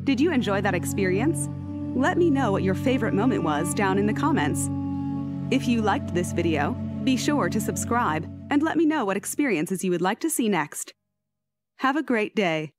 Did you enjoy that experience? Let me know what your favorite moment was down in the comments. If you liked this video, be sure to subscribe and let me know what experiences you would like to see next. Have a great day.